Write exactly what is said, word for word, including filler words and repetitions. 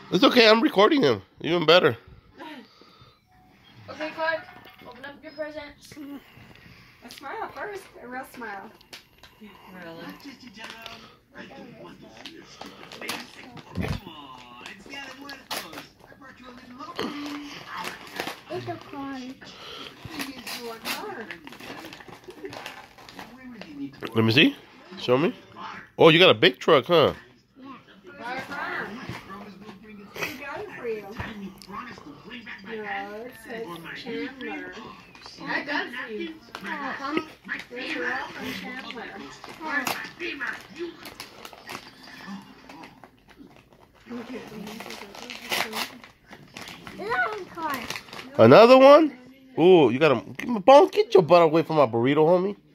It's okay. I'm recording him. Even better. Okay, Clark. Open up your presents. A smile first. A real smile. Really? It's a car. Let me see. Show me. Oh, you got a big truck, huh? Where from? Who got it for you? No, it says Chandler. I got it for you. Um, These are all from Chandler. Little car. Another one? Ooh, you got to... Bone, get your butt away from my burrito, homie.